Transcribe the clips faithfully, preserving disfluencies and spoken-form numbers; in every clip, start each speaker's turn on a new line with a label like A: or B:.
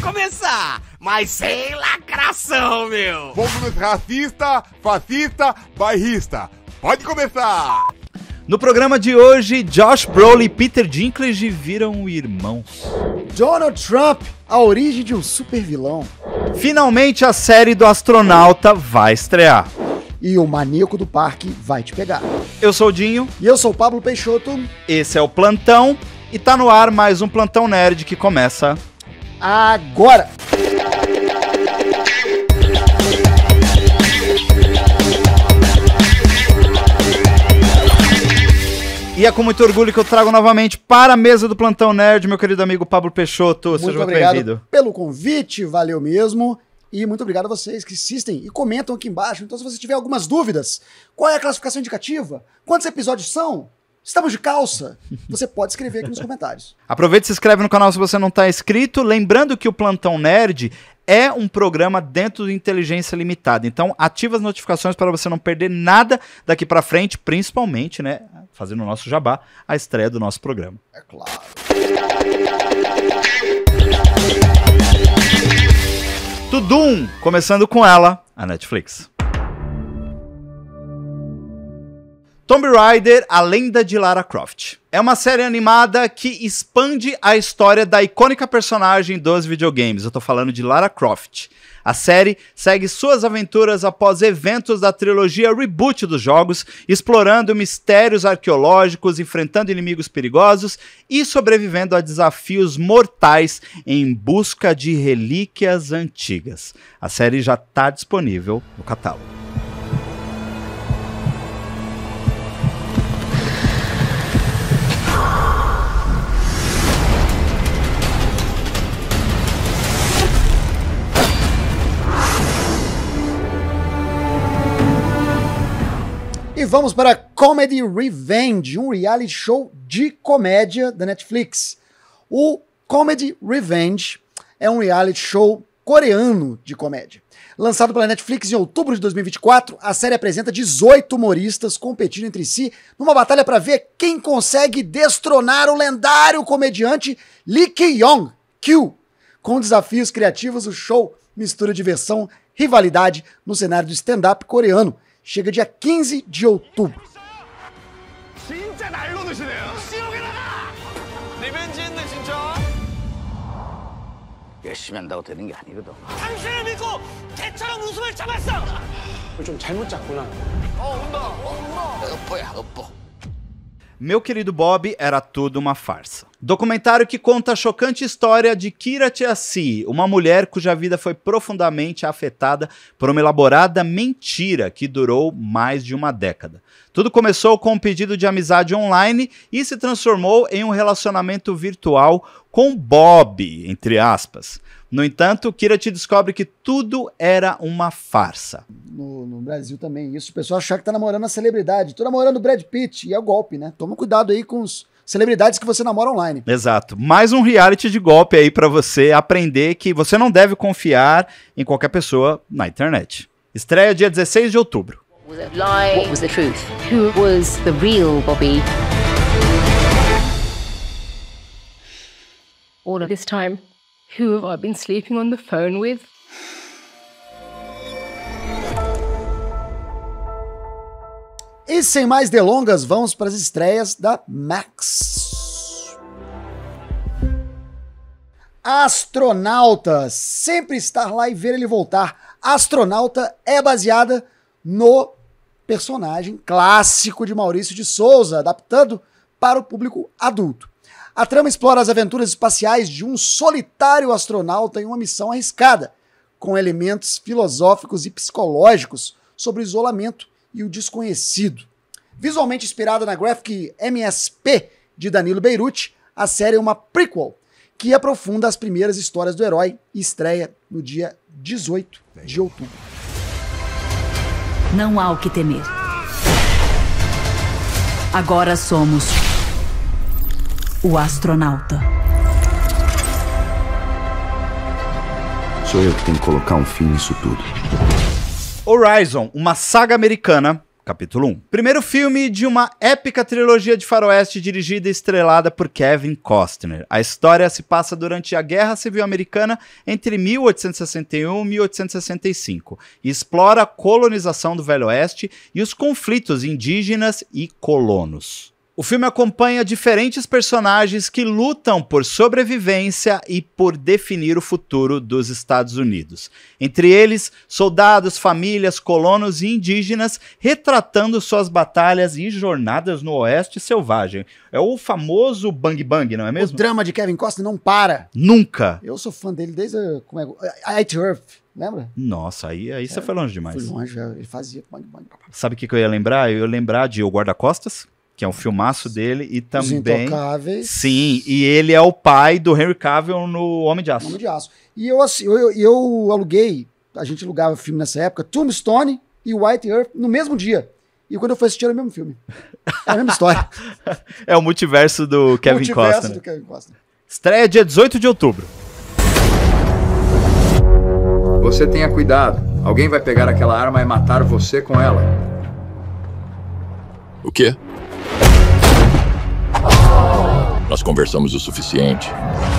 A: começar, mas sem lacração, meu.
B: Vamos racista, fascista, bairrista. Pode começar.
C: No programa de hoje, Josh Brolin e Peter Dinklage viram irmãos.
D: Donald Trump, a origem de um super vilão.
C: Finalmente a série do astronauta vai estrear.
D: E o maníaco do parque vai te pegar.
C: Eu sou o Dinho.
D: E eu sou o Pablo Peixoto.
C: Esse é o Plantão. E tá no ar mais um Plantão Nerd que começa
D: agora.
C: E é com muito orgulho que eu trago novamente para a mesa do Plantão Nerd, meu querido amigo Pablo Peixoto.
D: Muito
C: Seja muito
D: obrigado
C: bem-vindo.
D: Pelo convite, valeu mesmo. E muito obrigado a vocês que assistem e comentam aqui embaixo. Então, se você tiver algumas dúvidas, qual é a classificação indicativa? Quantos episódios são? Estamos de calça? Você pode escrever aqui nos comentários.
C: Aproveita e se inscreve no canal se você não está inscrito. Lembrando que o Plantão Nerd é um programa dentro do Inteligência Limitada. Então, ativa as notificações para você não perder nada daqui para frente, principalmente, né, fazendo o nosso jabá, a estreia do nosso programa.
D: É claro.
C: Tudum, começando com ela, a Netflix. Tomb Raider, a lenda de Lara Croft. É uma série animada que expande a história da icônica personagem dos videogames. Eu tô falando de Lara Croft. A série segue suas aventuras após eventos da trilogia reboot dos jogos, explorando mistérios arqueológicos, enfrentando inimigos perigosos e sobrevivendo a desafios mortais em busca de relíquias antigas. A série já tá disponível no catálogo.
D: E vamos para Comedy Revenge, um reality show de comédia da Netflix. O Comedy Revenge é um reality show coreano de comédia. Lançado pela Netflix em outubro de dois mil e vinte e quatro, a série apresenta dezoito humoristas competindo entre si numa batalha para ver quem consegue destronar o lendário comediante Lee Ki-young, Q. Com desafios criativos, o show mistura diversão, rivalidade no cenário do stand-up coreano. Chega dia quinze de outubro.
C: Meu querido Bob, era tudo uma farsa. Documentário que conta a chocante história de Kira Chiasi, uma mulher cuja vida foi profundamente afetada por uma elaborada mentira que durou mais de uma década. Tudo começou com um pedido de amizade online e se transformou em um relacionamento virtual com Bob, entre aspas. No entanto, Kira te descobre que tudo era uma farsa.
D: No, no Brasil também isso, o pessoal achar que tá namorando a celebridade. Tô namorando o Brad Pitt, e é o golpe, né? Toma cuidado aí com os celebridades que você namora online.
C: Exato. Mais um reality de golpe aí pra você aprender que você não deve confiar em qualquer pessoa na internet. Estreia dia dezesseis de outubro.
E: Was it lie? What was the truth? Who was the real Bobby? All of this time, who have I been sleeping on the phone with?
D: E sem mais delongas, vamos para as estreias da Max. Astronauta, sempre estar lá e ver ele voltar. Astronauta é baseada no personagem clássico de Maurício de Souza, adaptado para o público adulto. A trama explora as aventuras espaciais de um solitário astronauta em uma missão arriscada, com elementos filosóficos e psicológicos sobre o isolamento e o desconhecido. Visualmente inspirada na graphic M S P de Danilo Beirute, a série é uma prequel que aprofunda as primeiras histórias do herói e estreia no dia dezoito de outubro.
F: Não há o que temer. Agora somos o astronauta.
G: Sou eu que tenho que colocar um fim nisso tudo.
C: Horizon, uma saga americana, Capítulo um. Primeiro filme de uma épica trilogia de faroeste dirigida e estrelada por Kevin Costner. A história se passa durante a Guerra Civil Americana entre mil oitocentos e sessenta e um e mil oitocentos e sessenta e cinco e explora a colonização do Velho Oeste e os conflitos indígenas e colonos. O filme acompanha diferentes personagens que lutam por sobrevivência e por definir o futuro dos Estados Unidos. Entre eles, soldados, famílias, colonos e indígenas, retratando suas batalhas e jornadas no Oeste Selvagem. É o famoso Bang Bang, não é mesmo?
D: O drama de Kevin Costner não para.
C: Nunca.
D: Eu sou fã dele desde a, como é, White Earth, lembra?
C: Nossa, aí, aí é, você foi longe demais.
D: Fui longe, ele fazia Bang Bang.
C: Sabe o que, que eu ia lembrar? Eu ia lembrar de O Guarda-Costas, que é um filmaço dele, e também...
D: Os Intocáveis.
C: Sim, e ele é o pai do Henry Cavill no Homem de Aço.
D: Homem de Aço. E eu, assim, eu, eu, eu aluguei, a gente alugava filme nessa época, Tombstone e White Earth no mesmo dia. E quando eu fui assistir era o mesmo filme. É a mesma história.
C: É o multiverso do Kevin
D: multiverso
C: Costner.
D: do Kevin Costner.
C: Estreia dia dezoito de outubro.
G: Você tenha cuidado. Alguém vai pegar aquela arma e matar você com ela.
H: O quê? Nós conversamos o suficiente.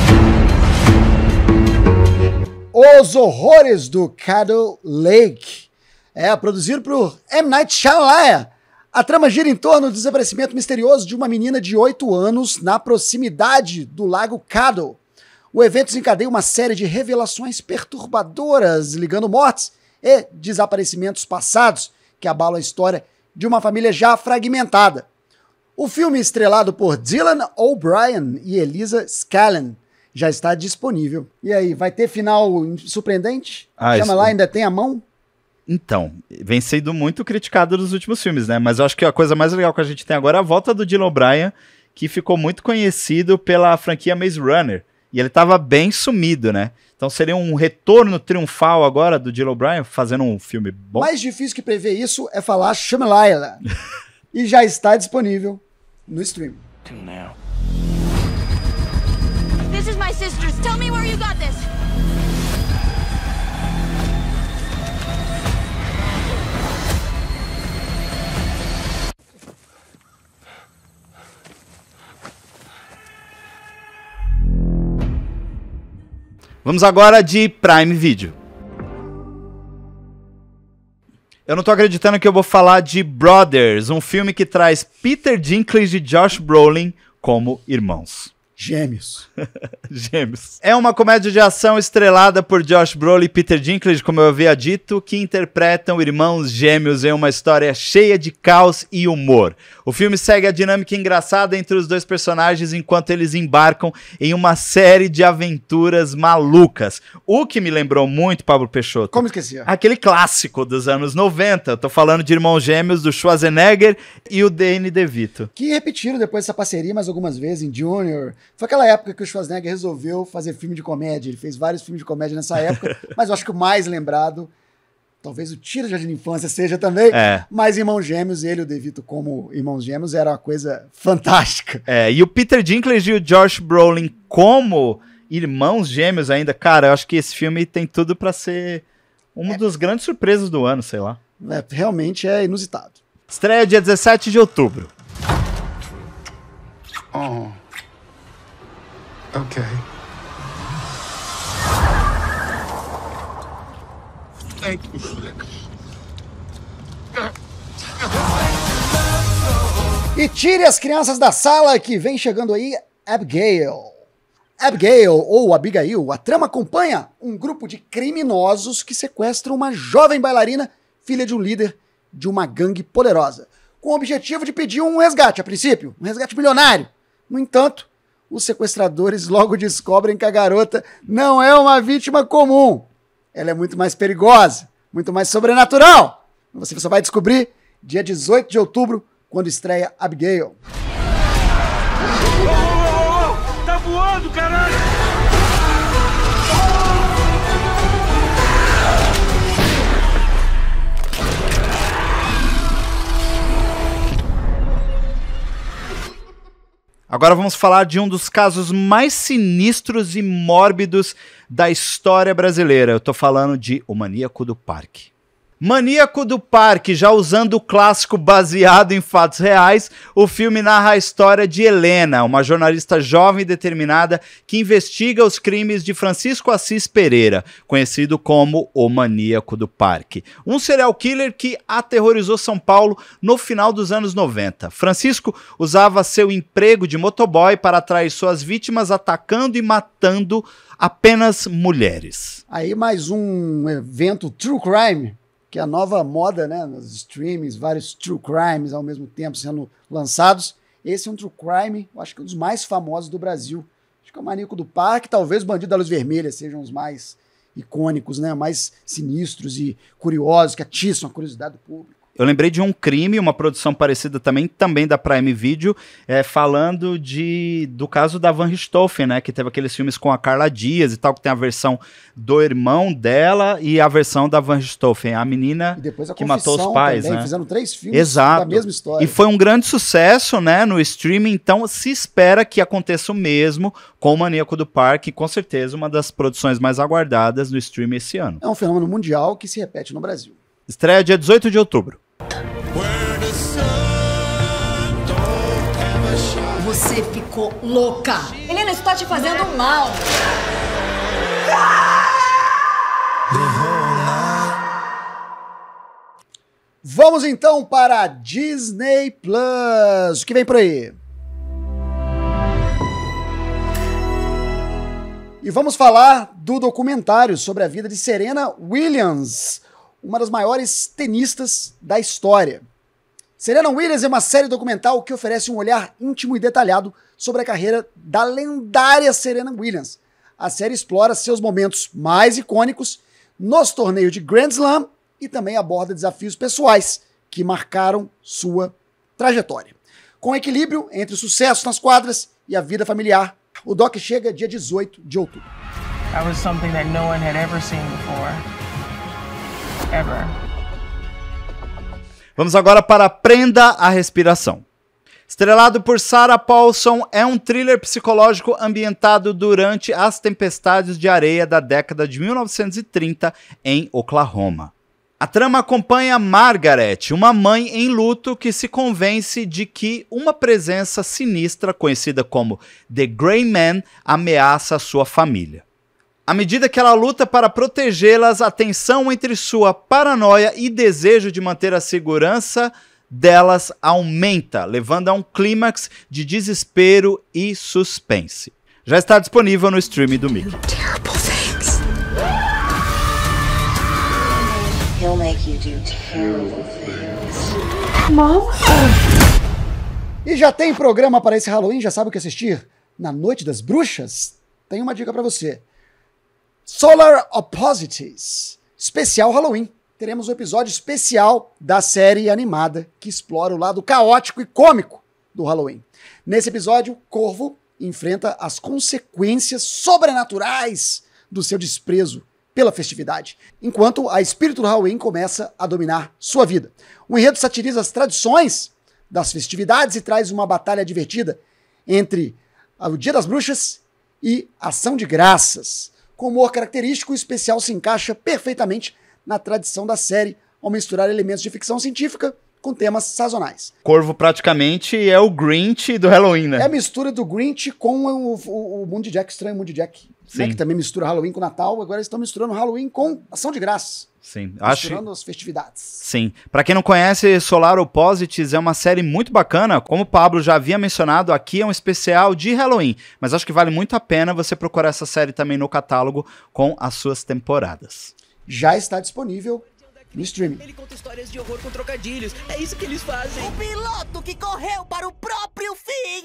D: Os Horrores do Caddo Lake. É produzido por M. Night Shyamalan. A trama gira em torno do desaparecimento misterioso de uma menina de oito anos na proximidade do lago Caddo. O evento desencadeia uma série de revelações perturbadoras, ligando mortes e desaparecimentos passados, que abalam a história de uma família já fragmentada. O filme, estrelado por Dylan O'Brien e Elisa Scallan, já está disponível. E aí, vai ter final surpreendente?
C: Ah,
D: Chama
C: isso...
D: lá, ainda tem a mão?
C: Então, vem sendo muito criticado nos últimos filmes, né? Mas eu acho que a coisa mais legal que a gente tem agora é a volta do Dylan O'Brien, que ficou muito conhecido pela franquia Maze Runner. E ele estava bem sumido, né? Então seria um retorno triunfal agora do Dylan O'Brien, fazendo um filme bom.
D: Mais difícil que prever isso é falar Shyamalan. E já está disponível no stream.
I: This is my sister's. Tell me where you got this.
C: Vamos agora de Prime Video. Eu não tô acreditando que eu vou falar de Brothers, um filme que traz Peter Dinklage e Josh Brolin como irmãos.
D: Gêmeos.
C: Gêmeos. É uma comédia de ação estrelada por Josh Brolin e Peter Dinklage, como eu havia dito, que interpretam irmãos gêmeos em uma história cheia de caos e humor. O filme segue a dinâmica engraçada entre os dois personagens enquanto eles embarcam em uma série de aventuras malucas. O que me lembrou muito, Pablo Peixoto,
D: Como esquecia?
C: aquele clássico dos anos noventa. Eu tô falando de Irmãos Gêmeos do Schwarzenegger e o Danny DeVito.
D: Que repetiram depois essa parceria mais algumas vezes em Junior. Foi aquela época que o Schwarzenegger resolveu fazer filme de comédia. Ele fez vários filmes de comédia nessa época, mas eu acho que o mais lembrado, talvez o Tira de Jardim de Infância seja também,
C: É.
D: mas Irmãos Gêmeos, ele e o DeVito como Irmãos Gêmeos, era uma coisa fantástica.
C: É, e o Peter Dinklage e o Josh Brolin como irmãos gêmeos ainda, cara, eu acho que esse filme tem tudo pra ser uma dos grandes surpresas do ano, sei lá.
D: É, realmente é inusitado.
C: Estreia dia dezessete de outubro.
J: Oh. Okay. Thank you.
D: E tire as crianças da sala que vem chegando aí, Abigail. Abigail, ou Abigail, a trama acompanha um grupo de criminosos que sequestram uma jovem bailarina, filha de um líder de uma gangue poderosa, com o objetivo de pedir um resgate, a princípio, um resgate milionário. No entanto, os sequestradores logo descobrem que a garota não é uma vítima comum. Ela é muito mais perigosa, muito mais sobrenatural. Você só vai descobrir dia dezoito de outubro, quando estreia Abigail.
A: Tá voando, caralho!
C: Agora vamos falar de um dos casos mais sinistros e mórbidos da história brasileira. Eu tô falando de O Maníaco do Parque. Maníaco do Parque, já usando o clássico baseado em fatos reais, o filme narra a história de Helena, uma jornalista jovem e determinada que investiga os crimes de Francisco Assis Pereira, conhecido como o Maníaco do Parque. Um serial killer que aterrorizou São Paulo no final dos anos noventa. Francisco usava seu emprego de motoboy para atrair suas vítimas, atacando e matando apenas mulheres.
D: Aí mais um evento True Crime, que é a nova moda, né, nos streamings, vários true crimes ao mesmo tempo sendo lançados. Esse é um true crime, eu acho que é um dos mais famosos do Brasil. Acho que é o Maníaco do Parque, talvez o Bandido da Luz Vermelha sejam os mais icônicos, né, mais sinistros e curiosos, que atiçam a curiosidade do público.
C: Eu lembrei de um crime, uma produção parecida também, também da Prime Video, é, falando de, do caso da Van Richthofen, né, que teve aqueles filmes com a Carla Dias e tal, que tem a versão do irmão dela e a versão da Van Richthofen, a menina
D: E depois a
C: que matou os pais,
D: também,
C: né?
D: Fizeram três filmes
C: Exato.
D: da mesma história.
C: E foi um grande sucesso, né, no streaming, então se espera que aconteça o mesmo com o Maníaco do Parque, com certeza uma das produções mais aguardadas no streaming esse ano.
D: É um fenômeno mundial que se repete no Brasil.
C: Estreia dia dezoito de outubro.
J: Você ficou louca.
I: Helena, isso tá te fazendo mal.
D: Vamos então para a Disney Plus. O que vem por aí? E vamos falar do documentário sobre a vida de Serena Williams, uma das maiores tenistas da história. Serena Williams é uma série documental que oferece um olhar íntimo e detalhado sobre a carreira da lendária Serena Williams. A série explora seus momentos mais icônicos nos torneios de Grand Slam e também aborda desafios pessoais que marcaram sua trajetória. Com equilíbrio entre o sucesso nas quadras e a vida familiar, o doc chega dia dezoito de outubro.
K: That was something that no one had ever seen before. Ever.
C: Vamos agora para Prenda a Respiração. Estrelado por Sarah Paulson, é um thriller psicológico ambientado durante as tempestades de areia da década de mil novecentos e trinta em Oklahoma. A trama acompanha Margaret, uma mãe em luto que se convence de que uma presença sinistra, conhecida como The Gray Man, ameaça sua família. À medida que ela luta para protegê-las, a tensão entre sua paranoia e desejo de manter a segurança delas aumenta, levando a um clímax de desespero e suspense. Já está disponível no streaming do Mickey.
L: He'll make you do terrible things.
D: Mom? E já tem programa para esse Halloween? Já sabe o que assistir? Na Noite das Bruxas? Tem uma dica para você. Solar Opposites, especial Halloween. Teremos um episódio especial da série animada que explora o lado caótico e cômico do Halloween. Nesse episódio, Corvo enfrenta as consequências sobrenaturais do seu desprezo pela festividade, enquanto a espírito do Halloween começa a dominar sua vida. O enredo satiriza as tradições das festividades e traz uma batalha divertida entre o Dia das Bruxas e Ação de Graças. Com humor característico, o especial se encaixa perfeitamente na tradição da série, ao misturar elementos de ficção científica com temas sazonais.
C: Corvo praticamente é o Grinch do Halloween, né?
D: É a mistura do Grinch com o, o, o Mundo de Jack, Estranho Mundo de Jack, né, que também mistura Halloween com Natal. Agora eles estão misturando Halloween com Ação de Graças.
C: Sim,
D: misturando
C: acho...
D: as festividades.
C: Sim. Pra quem não conhece, Solar Opposites é uma série muito bacana. Como o Pablo já havia mencionado, aqui é um especial de Halloween. Mas acho que vale muito a pena você procurar essa série também no catálogo com as suas temporadas.
D: Já está disponível no streaming.
M: Ele conta histórias de horror com trocadilhos. É isso que eles fazem.
N: O piloto que correu para o próprio fim.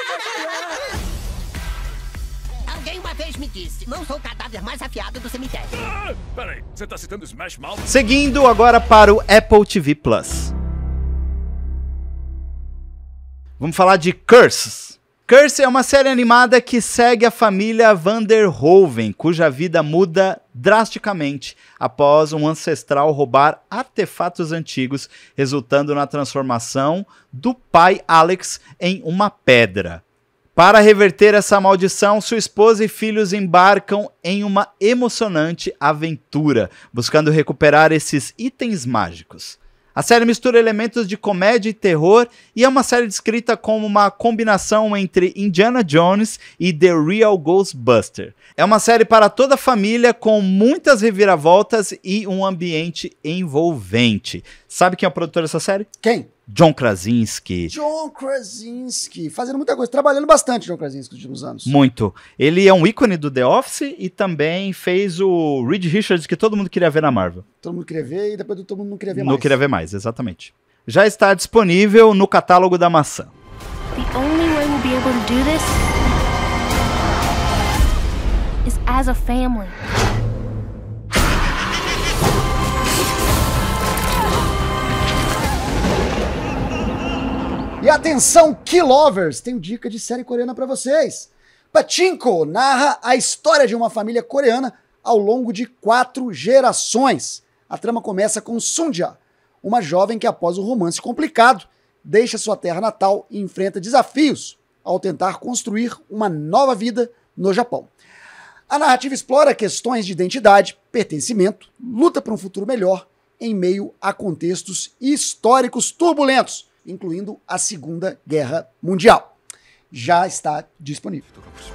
N: Alguém uma vez me disse, não sou o cadáver mais afiado do cemitério.
A: Ah, peraí, você tá citando Smash Mouth?
C: Seguindo agora para o Apple T V Plus. Vamos falar de Curse. Curse é uma série animada que segue a família Van der Hoeven, cuja vida muda drasticamente após um ancestral roubar artefatos antigos, resultando na transformação do pai Alex em uma pedra. Para reverter essa maldição, sua esposa e filhos embarcam em uma emocionante aventura, buscando recuperar esses itens mágicos. A série mistura elementos de comédia e terror e é uma série descrita como uma combinação entre Indiana Jones e The Real Ghostbuster. É uma série para toda a família com muitas reviravoltas e um ambiente envolvente. Sabe quem é o produtor dessa série?
D: Quem?
C: John Krasinski.
D: John Krasinski, fazendo muita coisa, trabalhando bastante John Krasinski nos últimos anos.
C: Muito. Ele é um ícone do The Office e também fez o Reed Richards que todo mundo queria ver na Marvel.
D: Todo mundo queria ver e depois todo mundo não queria ver
C: não
D: mais.
C: Não queria ver mais, exatamente. Já está disponível no catálogo da maçã.
I: The only way we'll be able to do this is as a family.
D: E atenção, Key Lovers, tenho dica de série coreana pra vocês. Pachinko narra a história de uma família coreana ao longo de quatro gerações. A trama começa com Sunja, uma jovem que após um romance complicado, deixa sua terra natal e enfrenta desafios ao tentar construir uma nova vida no Japão. A narrativa explora questões de identidade, pertencimento, luta por um futuro melhor em meio a contextos históricos turbulentos, incluindo a Segunda Guerra Mundial. Já está disponível.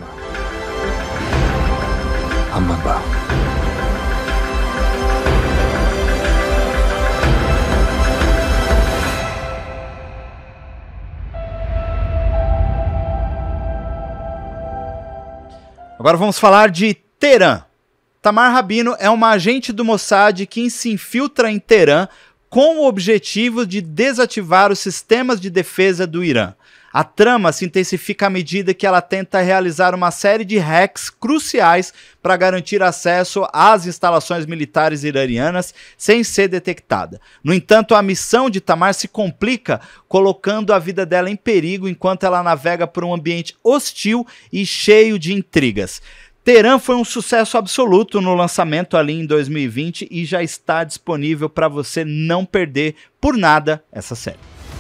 C: Agora vamos falar de Teherã. Tamar Rabino é uma agente do Mossad que se infiltra em Teherã com o objetivo de desativar os sistemas de defesa do Irã. A trama se intensifica à medida que ela tenta realizar uma série de hacks cruciais para garantir acesso às instalações militares iranianas sem ser detectada. No entanto, a missão de Tamar se complica, colocando a vida dela em perigo enquanto ela navega por um ambiente hostil e cheio de intrigas. Teherã foi um sucesso absoluto no lançamento ali em dois mil e vinte e já está disponível para você não perder por nada essa série.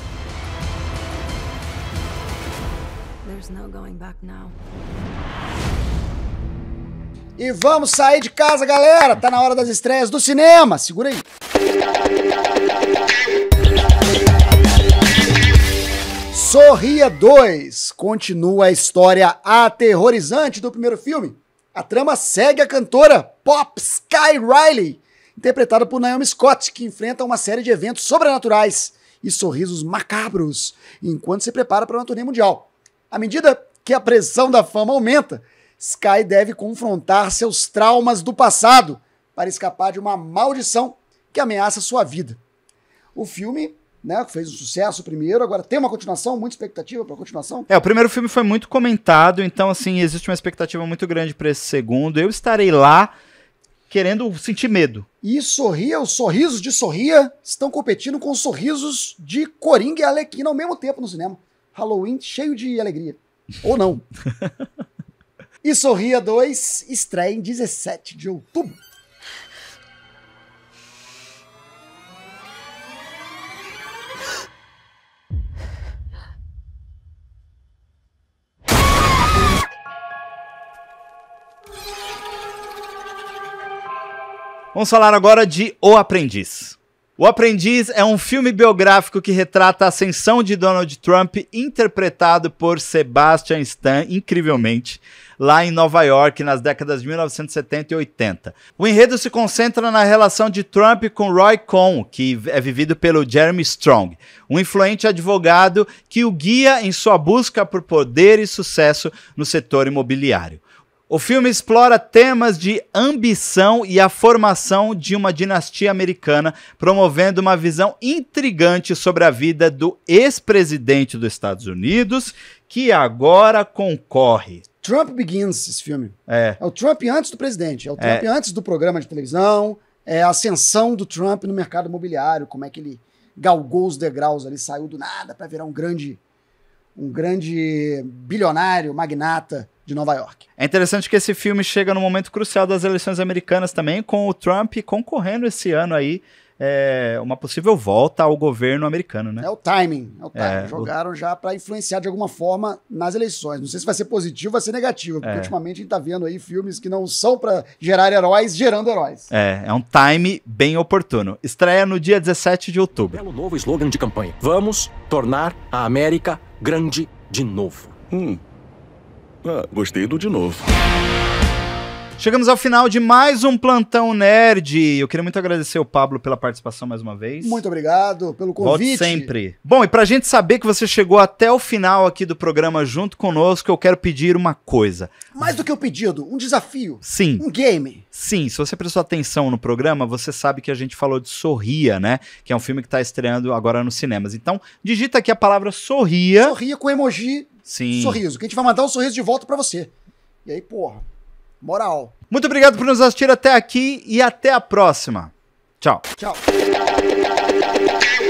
J: There's no going back now.
D: E vamos sair de casa, galera! Tá na hora das estreias do cinema! Segura aí! Sorria dois continua a história aterrorizante do primeiro filme. A trama segue a cantora pop Sky Riley, interpretada por Naomi Scott, que enfrenta uma série de eventos sobrenaturais e sorrisos macabros enquanto se prepara para uma turnê mundial. À medida que a pressão da fama aumenta, Sky deve confrontar seus traumas do passado para escapar de uma maldição que ameaça sua vida. O filme, né, fez um sucesso primeiro, agora tem uma continuação, muita expectativa para a continuação.
C: É, o primeiro filme foi muito comentado, então assim, existe uma expectativa muito grande para esse segundo. Eu estarei lá querendo sentir medo.
D: E Sorria, os sorrisos de Sorria estão competindo com os sorrisos de Coringa e Arlequina ao mesmo tempo no cinema. Halloween cheio de alegria. Ou não. E Sorria dois estreia em dezessete de outubro.
C: Vamos falar agora de O Aprendiz. O Aprendiz é um filme biográfico que retrata a ascensão de Donald Trump, interpretado por Sebastian Stan, incrivelmente, lá em Nova York, nas décadas de mil novecentos e setenta e oitenta. O enredo se concentra na relação de Trump com Roy Cohn, que é vivido pelo Jeremy Strong, um influente advogado que o guia em sua busca por poder e sucesso no setor imobiliário. O filme explora temas de ambição e a formação de uma dinastia americana, promovendo uma visão intrigante sobre a vida do ex-presidente dos Estados Unidos, que agora concorre.
D: Trump Begins, esse filme.
C: É.
D: É o Trump antes do presidente, é o Trump
C: É.
D: antes do programa de televisão, é a ascensão do Trump no mercado imobiliário, como é que ele galgou os degraus ali, saiu do nada para virar um grande, um grande bilionário, magnata de Nova York.
C: É interessante que esse filme chega num momento crucial das eleições americanas também, com o Trump concorrendo esse ano aí é, uma possível volta ao governo americano, né?
D: É o timing, é o timing.
C: É,
D: Jogaram o... já para influenciar de alguma forma nas eleições. Não sei se vai ser positivo ou vai ser negativo, porque
C: É.
D: ultimamente a gente tá vendo aí filmes que não são para gerar heróis, gerando heróis.
C: É, é um time bem oportuno. Estreia no dia dezessete de outubro.
O: Belo novo slogan de campanha. Vamos tornar a América grande de novo.
P: Hum. Ah, gostei do de novo.
C: Chegamos ao final de mais um Plantão Nerd. Eu queria muito agradecer o Pablo pela participação mais uma vez.
D: Muito obrigado pelo
C: Volte
D: convite.
C: sempre. Bom, e pra gente saber que você chegou até o final aqui do programa junto conosco, eu quero pedir uma coisa.
D: Mais do que um pedido, um desafio.
C: Sim.
D: Um game.
C: Sim, se você prestou atenção no programa, você sabe que a gente falou de Sorria, né? Que é um filme que tá estreando agora nos cinemas. Então, digita aqui a palavra Sorria.
D: Sorria com emoji.
C: Sim.
D: Sorriso. Que a gente vai mandar um sorriso de volta pra você. E aí, porra, moral.
C: Muito obrigado por nos assistir até aqui e até a próxima. Tchau.
D: Tchau.